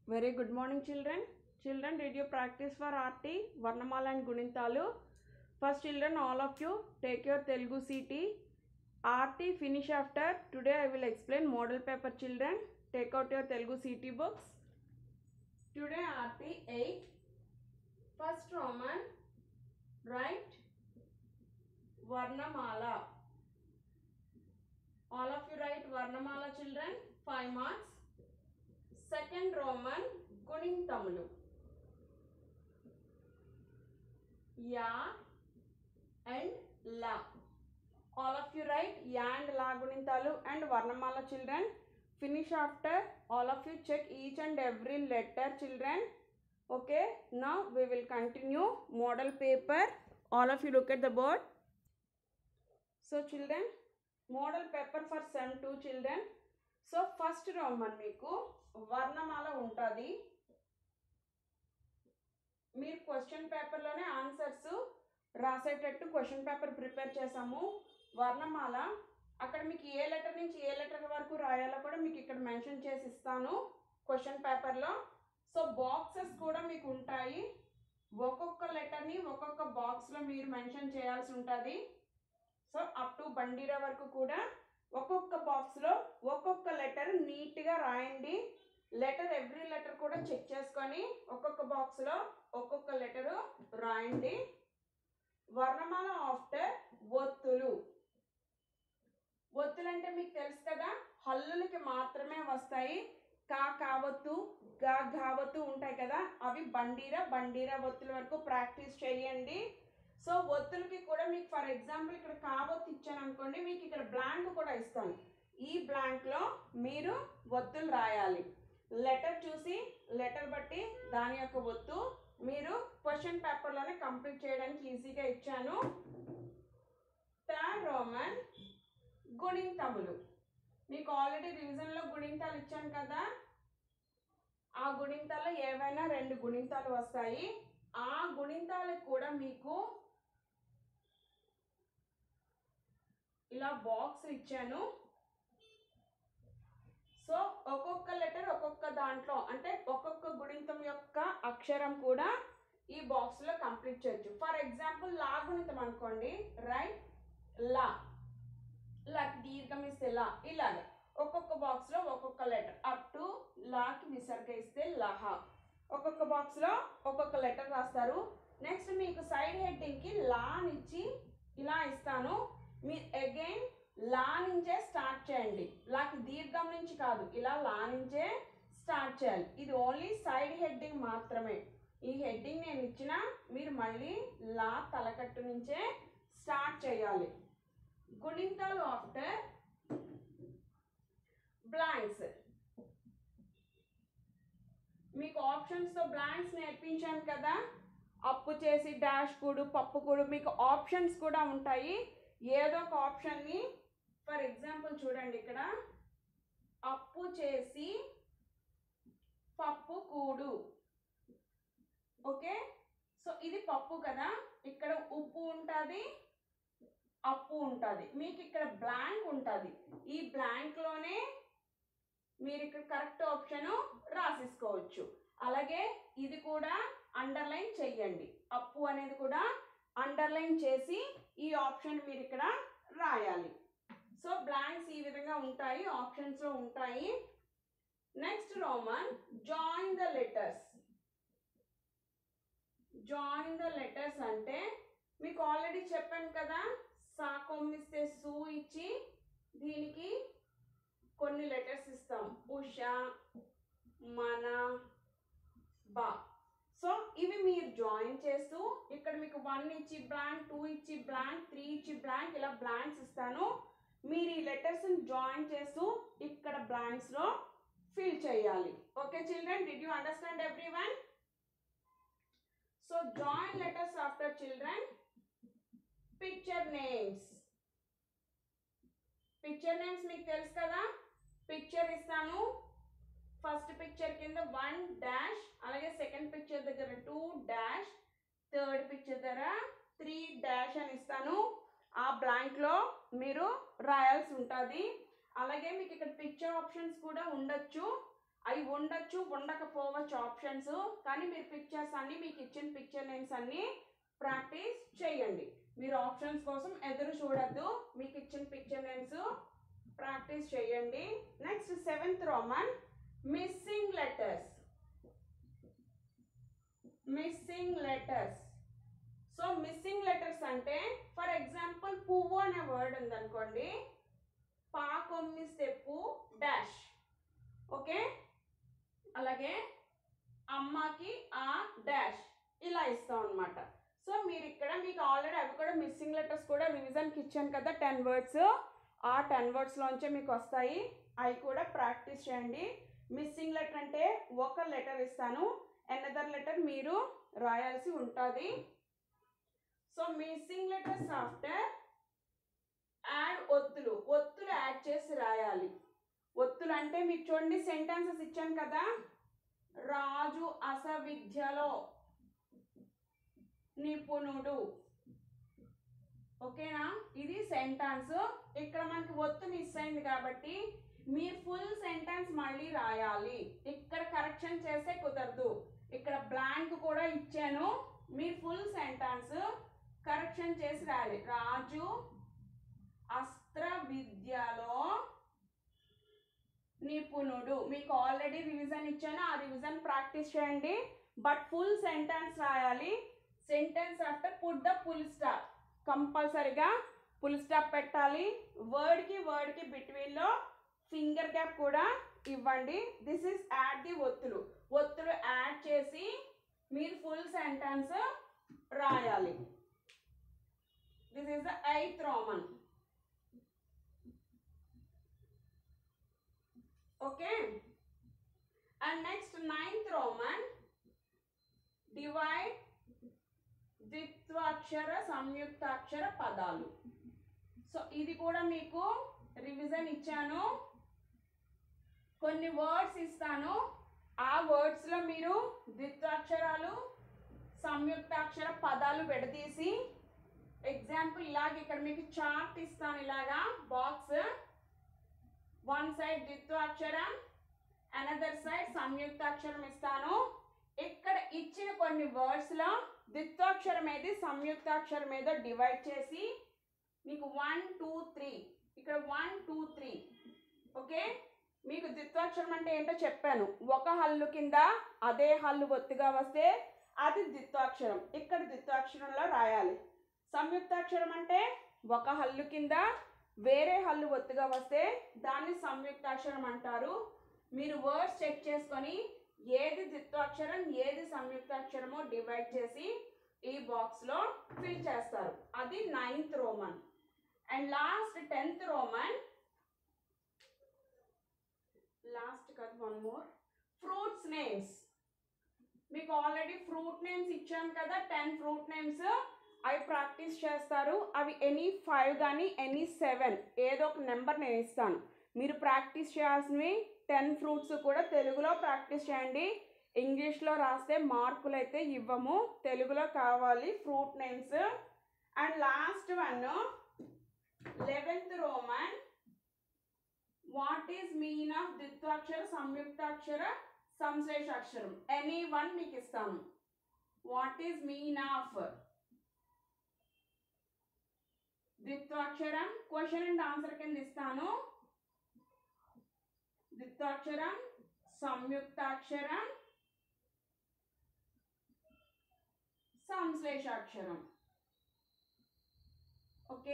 Very good morning, children. Children, did you practice for RT, Varnamala and Gunintalu? First, children, all of you take your Telugu CT. RT finish after. Today I will explain model paper, children. Take out your Telugu CT books. Today RT 8. First Roman, write Varnamala. All of you write Varnamala, children. 5 marks. Second Roman, Gunintalu. Ya and La. All of you write Ya and La Gunintalu and Varnamala, children. Finish after. All of you check each and every letter, children. Okay, now we will continue model paper. All of you look at the board. So children, model paper for sem 2, children. So first Roman meeku Varnamala untadi. మీరు question పేపర్లోనే answers రాసేటట్టు question paper prepare చేసాము. వర్ణమాల అక్కడ మీకు ఏ letter నుంచి ఏ letter వరకు రాయాలో కూడా మీకు ఇక్కడ మెన్షన్ చేసి ఇస్తాను క్వశ్చన్ పేపర్లో. సో బాక్సెస్ కూడా మీకు ఉంటాయి. ఒక్కొక్క లెటర్ని ఒక్కొక్క బాక్స్లో మీరు మెన్షన్ చేయాల్సి ఉంటుంది. సో అప్ టు బండిరా వరకు కూడా ఒక్కొక్క బాక్స్లో ఒక్కొక్క లెటర్ నీట్గా రాయండి. లెటర్ ఎవ్రీ లెటర్ కూడా చెక్ చేసుకొని ఒక్కొక్క బాక్స్లో ఒక్కొక్క లెటరు రాయండి. వర్ణమాల ఆఫ్టర్ ఒత్తులు. ఒత్తులు అంటే మీకు తెలుసు కదా, హల్లులకి మాత్రమే వస్తాయి. కావత్తు గావత్తు ఉంటాయి కదా, అవి బండీరా ఒత్తుల వరకు ప్రాక్టీస్ చేయండి. సో ఒత్తులకి కూడా మీకు ఫర్ ఎగ్జాంపుల్ ఇక్కడ కావత్తు ఇచ్చాను అనుకోండి, మీకు ఇక్కడ బ్లాంక్ కూడా ఇస్తాను. ఈ బ్లాంక్లో మీరు ఒత్తులు రాయాలి. లెటర్ చూసి లెటర్ బట్టి దాని యొక్క ఒత్తు మీరు క్వశ్చన్ పేపర్లోనే కంప్లీట్ చేయడానికి ఈజీగా ఇచ్చాను. థర్డ్ రోమన్ గుణింతములు. మీకు ఆల్రెడీ రివిజన్లో గుణింతాలు ఇచ్చాను కదా, ఆ గుణింతాల్లో ఏవైనా 2 గుణింతాలు వస్తాయి. ఆ గుణింతాలకు కూడా మీకు ఇలా బాక్స్ ఇచ్చాను. సో ఒక్కొక్క లెటర్ ఒక్కొక్క దాంట్లో అంటే ఒక్కొక్క గుణింతం యొక్క అక్షరం కూడా ఈ బాక్స్లో కంప్లీట్ చేయొచ్చు. ఫర్ ఎగ్జాంపుల్ లా గుణితం అనుకోండి, రైట్ లా, లాకి దీర్ఘం ఇస్తే లా, ఇలాగా ఒక్కొక్క బాక్స్లో ఒక్కొక్క లెటర్ అప్ టు లాకి విసర్గ ఇస్తే లహ. ఒక్కొక్క బాక్స్లో ఒక్కొక్క లెటర్ రాస్తారు. నెక్స్ట్ మీకు సైడ్ హెడ్డింగ్కి లానిచ్చి ఇలా ఇస్తాను. మీరు అగైన్ లా నుంచే స్టార్ట్ చేయండి. లాకి దీర్ఘం నుంచి కాదు, ఇలా లా నుంచే స్టార్ట్ చేయాలి. ఇది ఓన్లీ సైడ్ హెడ్డింగ్ మాత్రమే. ఈ హెడ్డింగ్ నేను ఇచ్చిన మీరు మళ్ళీ లా తలకట్టు నుంచే స్టార్ట్ చేయాలి. గుణింతాలు ఆఫ్టర్ బ్లాంక్స్. మీకు ఆప్షన్స్తో బ్లాంక్స్ నేర్పించాను కదా, అప్పు చేసి డాష్ కూడు పప్పు కూడు, మీకు ఆప్షన్స్ కూడా ఉంటాయి. ఏదో ఒక ఆప్షన్ని ఫర్ ఎగ్జాంపుల్ చూడండి, ఇక్కడ అప్పు చేసి పప్పు కూడు. ఓకే, సో ఇది పప్పు కదా, ఇక్కడ ఉప్పు ఉంటుంది, అప్పు ఉంటుంది. మీకు ఇక్కడ బ్లాంక్ ఉంటుంది. ఈ బ్లాంక్లోనే మీరు ఇక్కడ కరెక్ట్ ఆప్షన్ రాసేసుకోవచ్చు. అలాగే ఇది కూడా అండర్లైన్ చెయ్యండి. అప్పు అనేది కూడా అండర్లైన్ చేసి ఈ ఆప్షన్ మీరు ఇక్కడ రాయాలి. సో బ్లాంక్స్ ఈ విధంగా ఉంటాయి, ఆప్షన్స్లో ఉంటాయి. Next roman join the letters. Join the letters అంటే మీకు ఆల్రెడీ చెప్పాను కదా, సా కొమ్మిస్తే సు ఇచ్చి దీనికి కొన్ని లెటర్స్ ఇస్తాం, ఉష, మన, బా. సో ఇవి మీరు జాయిన్ చేస్తూ ఇక్కడ మీకు 1 ఇచ్చి బ్లాంక్, 2 ఇచ్చి బ్లాంక్, 3 ఇచ్చి బ్లాంక్, ఇలా బ్లాంక్స్ ఇస్తాను. మీరు ఈ లెటర్స్ని జాయిన్ చేస్తూ ఇక్కడ బ్లాంక్స్లో ఫిల్ చేయాలి. Okay children, did you understand everyone? So join letters after children picture names. Picture names మీకు తెలుసు కదా, పిక్చర్ ఇస్తాను. ఫస్ట్ పిక్చర్ కింద 1 డాష్, అలాగే సెకండ్ పిక్చర్ దగ్గర 2 డాష్, థర్డ్ పిక్చర్ దగ్గర 3 డాష్ అని ఇస్తాను. ఆ బ్లాంక్లో మీరు రాయాల్సి ఉంటుంది. అలాగే మీకు ఇక్కడ పిక్చర్ ఆప్షన్స్ కూడా ఉండొచ్చు. అవి ఉండొచ్చు, ఉండకపోవచ్చు ఆప్షన్స్. కానీ మీరు పిక్చర్స్ అన్ని, మీకు ఇచ్చిన పిక్చర్ నేమ్స్ అన్ని ప్రాక్టీస్ చేయండి. మీరు ఆప్షన్స్ కోసం ఎదురు చూడొద్దు, మీకు ఇచ్చిన పిక్చర్ నేమ్స్ ప్రాక్టీస్ చేయండి. Next 7th roman, missing letters. Missing letters. So missing letters అంటే ఫర్ ఎగ్జాంపుల్ పువ్వు అనే వర్డ్ ఉందనుకోండి, పా కొమ్మిస్తే పు డాష్, ఓకే. అలాగే అమ్మకి ఆ డాష్, ఇలా ఇస్తాం అనమాట. సో మీరు ఇక్కడ మీకు ఆల్రెడీ అవి కూడా మిస్సింగ్ లెటర్స్ కూడా రివిజన్కి ఇచ్చాను కదా 10 వర్డ్స్, ఆ 10 వర్డ్స్లోంచే మీకు వస్తాయి, అవి కూడా ప్రాక్టీస్ చేయండి. మిస్సింగ్ లెటర్ అంటే ఒక లెటర్ ఇస్తాను, అనదర్ లెటర్ మీరు రాయాల్సి ఉంటుంది. So missing letters after add ఒత్తులు. ఒత్తులు యాడ్ చేసి రాయాలి. ఒత్తులు అంటే మీకు చూడండి సెంటెన్సెస్ ఇచ్చాను కదా, రాజు అసవిద్యలో నిపుణుడు, ఓకేనా. ఇది సెంటెన్స్. ఇక్కడ మనకి ఒత్తు మిస్ అయింది కాబట్టి మీరు ఫుల్ సెంటెన్స్ మళ్ళీ రాయాలి. ఇక్కడ కరెక్షన్ చేస్తే కుదరదు, ఇక్కడ బ్లాంక్ కూడా ఇచ్చాను, మీరు ఫుల్ సెంటెన్స్ కరెక్షన్ చేసి రాయాలి. రాజు అస్త్ర విద్యలో నిపుణుడు. మీకు ఆల్రెడీ రివిజన్ ఇచ్చాను, ఆ రివిజన్ ప్రాక్టీస్ చేయండి. బట్ ఫుల్ సెంటెన్స్ రాయాలి. Sentence after put the full stop, కంపల్సరిగా ఫుల్ స్టాప్ పెట్టాలి. వర్డ్కి బిట్వీన్లో ఫింగర్ గ్యాప్ కూడా ఇవ్వండి. దిస్ ఇస్ యాడ్ ది ఒత్తులు. ఒత్తులు యాడ్ చేసి మీరు ఫుల్ సెంటెన్స్ రాయాలి. This is the 8th roman, okay. And next 9th roman, divide ద్విత్వాక్షర సంయుక్తాక్షర పదాలు. సో ఇది కూడా మీకు రివిజన్ ఇచ్చాను, కొన్ని వర్డ్స్ ఇస్తాను, ఆ వర్డ్స్లో మీరు ద్విత్వాక్షరాలు సంయుక్తాక్షర పదాలు విడదీసి, ఎగ్జాంపుల్ ఇలాగ ఇక్కడ మీకు చార్ట్ ఇస్తాను, ఇలాగా బాక్స్, వన్ సైడ్ ద్విత్వాక్షరం, అనదర్ సైడ్ సంయుక్తాక్షరం ఇస్తాను. ఇక్కడ ఇచ్చిన కొన్ని వర్డ్స్లో ద్విత్వాక్షరం ఏది సంయుక్తాక్షరం ఏదో డివైడ్ చేసి మీకు 1 2 3, ఇక్కడ 1 2 3, ఓకే. మీకు ద్విత్వాక్షరం అంటే ఏంటో చెప్పాను, ఒక హల్లు కింద అదే హల్లు ఒత్తుగా వస్తే అది ద్విత్వాక్షరం, ఇక్కడ ద్విత్వాక్షరంలో రాయాలి. సంయుక్తాక్షరం అంటే ఒక హల్లు కింద వేరే హల్లు ఒత్తుగా వస్తే దాన్ని సంయుక్తాక్షరం అంటారు. మీరు వర్డ్స్ చెక్ చేసుకొని ఏది ద్విత్వాక్షరం ఏది సంయుక్తాక్షరమో డివైడ్ చేసి ఈ బాక్స్లో ఫిల్ చేస్తారు. అది 9th roman. And last 10th roman, last కాదు, వన్ మోర్, ఫ్రూట్స్ నేమ్స్. మీకు ఆల్రెడీ ఫ్రూట్ నేమ్స్ ఇచ్చాను కదా 10 ఫ్రూట్ నేమ్స్, అవి ప్రాక్టీస్ చేస్తారు. అవి ఎనీ 5 కానీ ఎనీ 7 ఏదో ఒక నెంబర్ నేను ఇస్తాను. మీరు ప్రాక్టీస్ చేయాల్సినవి 10 ఫ్రూట్స్ కూడా తెలుగులో ప్రాక్టీస్ చేయండి. ఇంగ్లీష్లో రాస్తే మార్కులు అయితే ఇవ్వము, తెలుగులో కావాలి fruit names. And last one 11th roman, what is mean of ద్విత్వాక్షర సంయుక్తాక్షర సంశ్లేషాక్షరం. ఎనీ వన్ మీకు ఇస్తాము. వాట్ ఈజ్ మీన్ ఆఫ్ ద్విత్వాక్షరం, క్వశ్చన్ అండ్ ఆన్సర్ కింద ఇస్తాను. ద్విత్వాక్షరం, సంయుక్తాక్షరం, సంశ్లేషాక్షరం, ఓకే.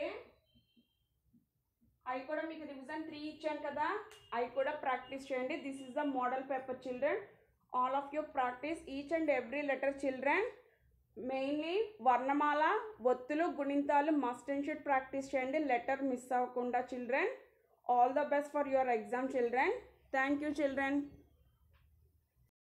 అవి కూడా మీకు రివిజన్ 3 ఇచ్చాను కదా, అవి కూడా ప్రాక్టీస్ చేయండి. This is the model paper children. All of you practice each and every letter children. Mainly వర్ణమాల, ఒత్తులు, గుణింతాలు మస్ట్ అండ్ షుడ్ ప్రాక్టీస్ చేయండి, లెటర్ మిస్ అవ్వకుండా children. All the best for your exam children. Thank you children.